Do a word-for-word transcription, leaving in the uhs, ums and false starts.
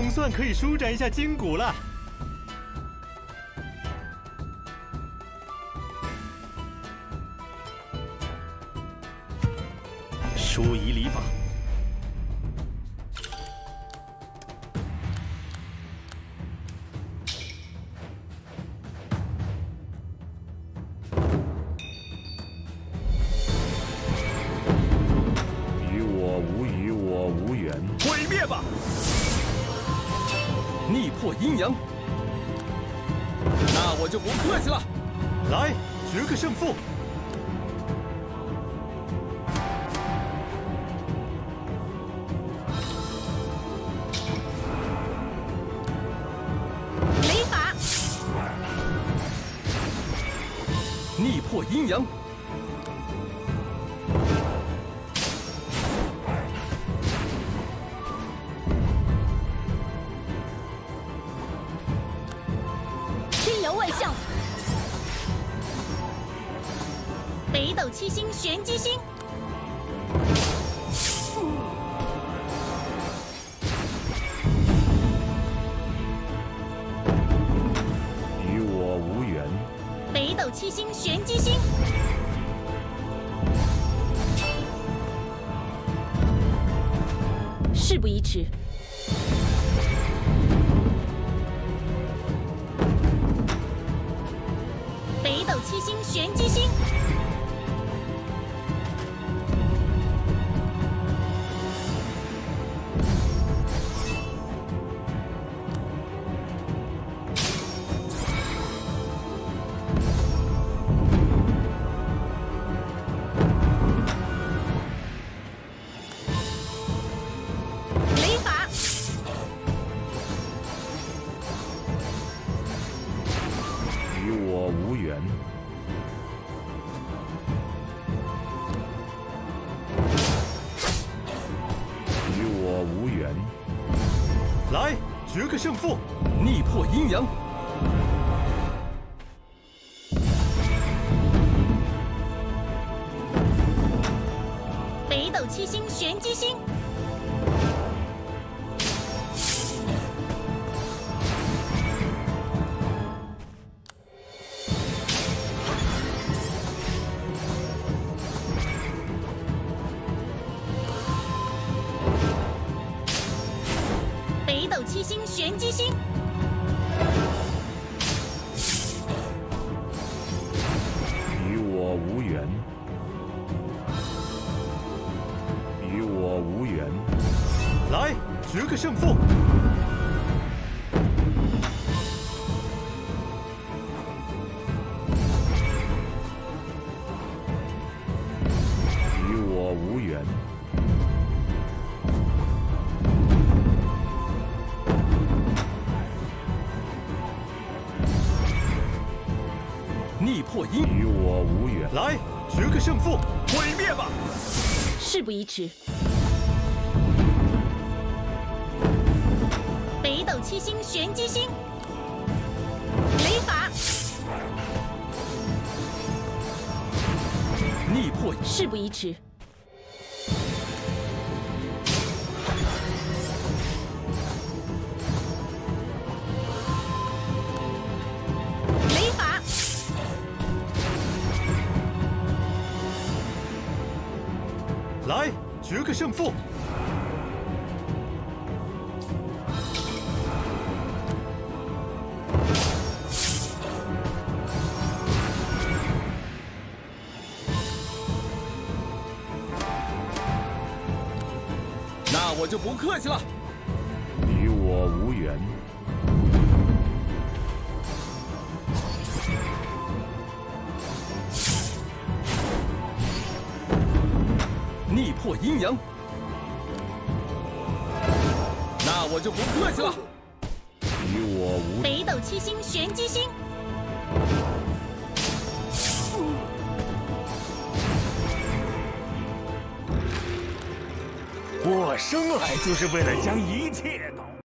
总算可以舒展一下筋骨了。疏移礼法。 毁灭吧！逆破阴阳，那我就不客气了。 来，决个胜负。 雷法， 逆破阴阳。 北斗七星玄机星， 与我无缘。 北斗七星玄机星，事不宜迟。北斗七星玄机星。 来，决个胜负！ 逆破阴阳， 北斗七星玄机星，北斗七星玄机星， 与我无缘，与我无缘。 来，决个胜负！ 与我无缘。 逆破阴， 与我无缘。 来，决个胜负！ 毁灭吧！ 事不宜迟。北斗七星玄机星，雷法， 逆破， 事不宜迟。雷法。 来，决个胜负！ 那我就不客气了。 与我无缘。 逆破阴阳，那我就不客气了。 与我无。 北斗七星玄机星， 我生来就是为了将一切都。